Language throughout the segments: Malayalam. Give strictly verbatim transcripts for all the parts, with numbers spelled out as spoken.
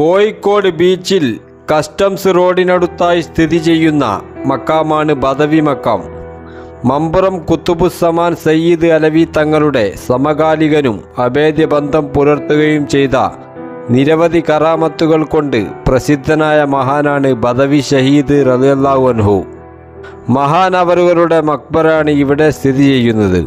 കോഴിക്കോട് ബീച്ചിൽ കസ്റ്റംസ് റോഡിനടുത്തായി സ്ഥിതി ചെയ്യുന്ന മക്കാമാണ് ബദവി മക്കാം. മമ്പുറം കുത്തുബുസ്സമാൻ സയ്യിദ് അലവി തങ്ങളുടെ സമകാലികനും അഭേദ്യ ബന്ധം പുലർത്തുകയും ചെയ്ത നിരവധി കറാമത്തുകൾ കൊണ്ട് പ്രസിദ്ധനായ മഹാനാണ് ബദവി ഷഹീദ് റളിയല്ലാഹു അൻഹു. മഹാനവറുകളുടെ മക്ബറാണ് ഇവിടെ സ്ഥിതി ചെയ്യുന്നത്.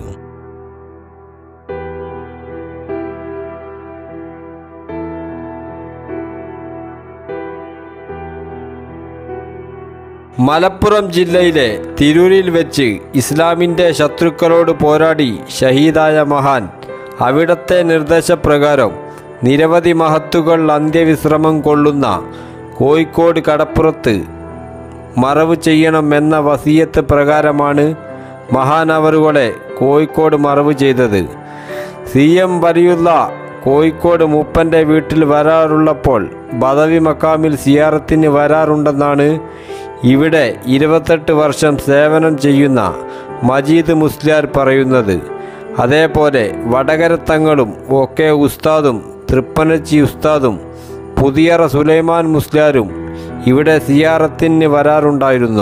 മലപ്പുറം ജില്ലയിലെ തിരൂരിൽ വെച്ച് ഇസ്ലാമിൻ്റെ ശത്രുക്കളോട് പോരാടി ഷഹീദായ മഹാൻ അവിടത്തെ നിർദ്ദേശപ്രകാരം നിരവധി മഹത്തുക്കൾ അന്ത്യവിശ്രമം കൊള്ളുന്ന കോഴിക്കോട് കടപ്പുറത്ത് മറവ് ചെയ്യണമെന്ന വസിയത്ത് പ്രകാരമാണ് മഹാനവറുകളെ കോഴിക്കോട് മറവ് ചെയ്തത്. സി എം വലിയുള്ള കോഴിക്കോട് മൂപ്പൻ്റെ വീട്ടിൽ വരാറുള്ളപ്പോൾ ബദവി മക്കാമിൽ സിയാറത്തിന് വരാറുണ്ടെന്നാണ് ഇവിടെ ഇരുപത്തെട്ട് വർഷം സേവനം ചെയ്യുന്ന മജീദ് മുസ്ലിയാർ പറയുന്നത്. അതേപോലെ വടകരത്തങ്ങളും ഒക്കെ ഉസ്താദും തൃപ്പനച്ചി ഉസ്താദും പുതിയറ സുലൈമാൻ മുസ്ലിയാരും ഇവിടെ സിയാറത്തിന് വരാറുണ്ടായിരുന്നു.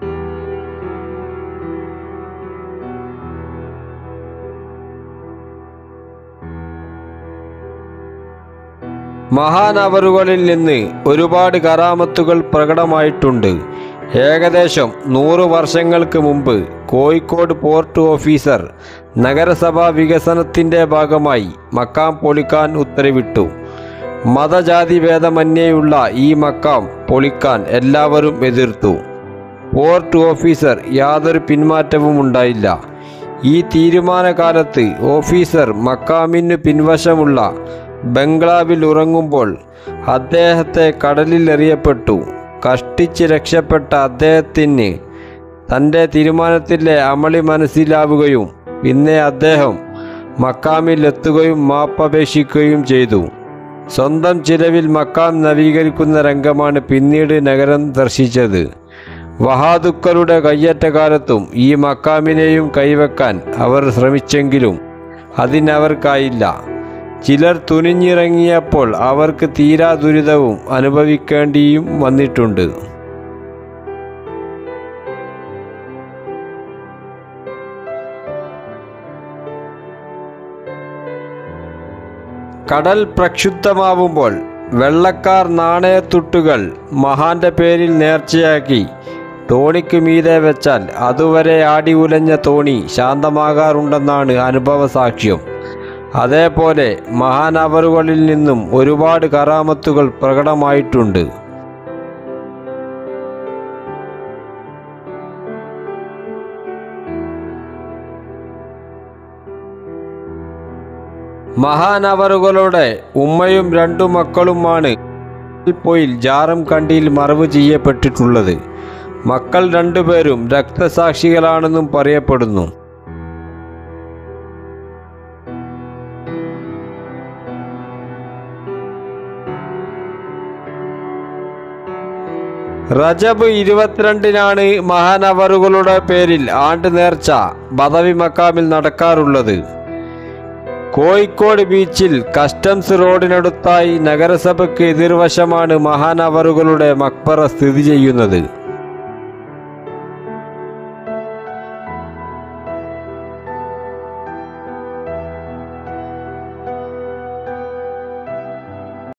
മഹാനവറുകളിൽ നിന്ന് ഒരുപാട് കറാമത്തുകൾ പ്രകടമായിട്ടുണ്ട്. ഏകദേശം നൂറ് വർഷങ്ങൾക്ക് മുമ്പ് കോഴിക്കോട് പോർട്ട് ഓഫീസർ നഗരസഭാ വികസനത്തിൻ്റെ ഭാഗമായി മക്കാം പൊളിക്കാൻ ഉത്തരവിട്ടു. മതജാതി ഭേദമന്യേയുള്ള ഈ മക്കാം പൊളിക്കാൻ എല്ലാവരും എതിർത്തു. പോർട്ട് ഓഫീസർ യാതൊരു പിന്മാറ്റവും ഉണ്ടായില്ല. ഈ തീരുമാനകാലത്ത് ഓഫീസർ മക്കാമിന് പിൻവശമുള്ള ബംഗ്ലാവിൽ ഉറങ്ങുമ്പോൾ അദ്ദേഹത്തെ കടലിൽ എറിയപ്പെട്ടു. കഷ്ടിച്ച് രക്ഷപ്പെട്ട അദ്ദേഹത്തിന് തൻ്റെ തീരുമാനത്തിലെ അമളി മനസ്സിലാവുകയും പിന്നെ അദ്ദേഹം മക്കാമിൽ എത്തുകയും മാപ്പപേക്ഷിക്കുകയും ചെയ്തു. സ്വന്തം ചിലവിൽ മക്കാം നവീകരിക്കുന്ന രംഗമാണ് പിന്നീട് നഗരം ദർശിച്ചത്. വഹാദുക്കളുടെ കയ്യേറ്റക്കാലത്തും ഈ മക്കാമിനെയും കൈവെക്കാൻ അവർ ശ്രമിച്ചെങ്കിലും അതിനവർക്കായില്ല. ചിലർ തുനിഞ്ഞിറങ്ങിയപ്പോൾ അവർക്ക് തീരാ ദുരിതവും അനുഭവിക്കേണ്ടിയും വന്നിട്ടുണ്ട്. കടൽ പ്രക്ഷുബ്ധമാവുമ്പോൾ വെള്ളക്കാർ നാണയത്തുട്ടുകൾ മഹാന്റെ പേരിൽ നേർച്ചയാക്കി തോണിക്ക് മീതെ വെച്ചാൽ അതുവരെ ആടി ഉലഞ്ഞ തോണി ശാന്തമാകാറുണ്ടെന്നാണ് അനുഭവ സാക്ഷ്യം. അതേപോലെ മഹാനവറുകളിൽ നിന്നും ഒരുപാട് കറാമത്തുകൾ പ്രകടമായിട്ടുണ്ട്. മഹാനവറുകളുടെ ഉമ്മയും രണ്ടു മക്കളുമാണ് പോയിൽ ജാറം കണ്ടിയിൽ മറവ് ചെയ്യപ്പെട്ടിട്ടുള്ളത്. മക്കൾ രണ്ടുപേരും രക്തസാക്ഷികളാണെന്നും പറയപ്പെടുന്നു. റജബ് ഇരുപത്തിരണ്ടിനാണ് മഹാനവറുകളുടെ പേരിൽ ആണ്ട് നേർച്ച ബദവി മക്കാമിൽ നടക്കാറുള്ളത്. കോഴിക്കോട് ബീച്ചിൽ കസ്റ്റംസ് റോഡിനടുത്തായി നഗരസഭയ്ക്ക് എതിർവശമാണ് മഹാനവറുകളുടെ മക്ബറ സ്ഥിതി ചെയ്യുന്നത്.